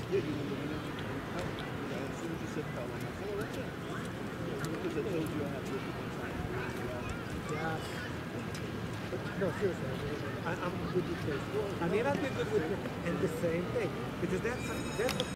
Yeah, you know, as soon as you said Pearl, I'm like, oh, that's it. Because I told you I have lived one time. Yeah. But no, seriously, I'm good with this. I mean, I've been good with it, and the same thing, because that's